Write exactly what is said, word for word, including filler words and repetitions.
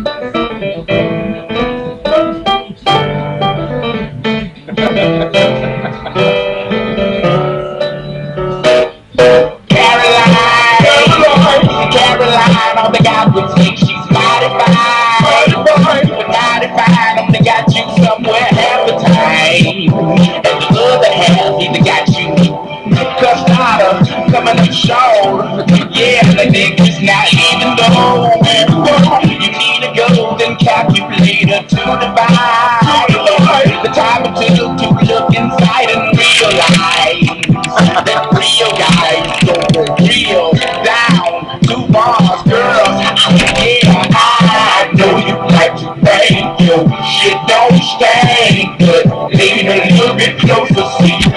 Caroline, Caroline, all the guys would think she's mighty fine. But mighty fine, only got you somewhere half the time. And the other half either got you custard coming up short. Yeah, the niggas not even though you need a golden calculator to divide the time it took to look inside and realize that real guys go real down to bars, girls. Yeah, I know you like to bang, your shit don't stink, but lean a little bit closer, see.